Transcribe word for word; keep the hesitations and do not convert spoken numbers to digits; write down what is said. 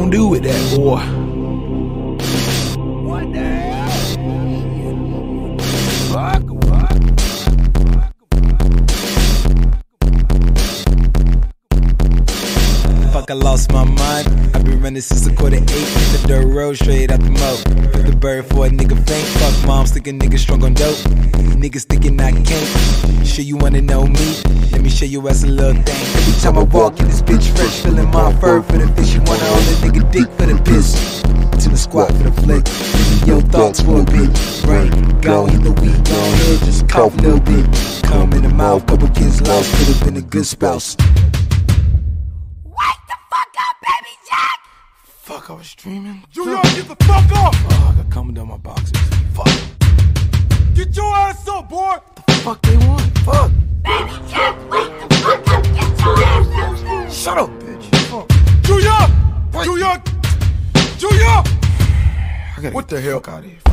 gon' do with that, boy? What the hell? Fuck, fuck. Fuck, I lost my mind. I've been running since the quarter eight. Hit the dirt road straight out the mo. Put the bird for a nigga faint. Fuck moms thinking niggas strong on dope. Niggas thinking I can't. Sure you wanna know me? Let me show you as a little thing. Every time I walk in this bitch fresh, feeling my fur for the fish. You wanna hold a nigga dick for the piss. To the squat for the flick. Maybe your thoughts for a bit. Brain, go hit the weed, go ahead, just cough a little bit. Come in the mouth, couple kids lost, could've been a good spouse. Fuck, I was dreaming. Junior, get the fuck up! Oh, I got coming down my boxers. Fuck. Get your ass up, boy! What the fuck they want? Fuck. Baby Jack, wake the fuck up, get your ass up! Shut up, bitch. Fuck. Junior! Junior! Junior! I gotta what get the hell? Fuck out of here.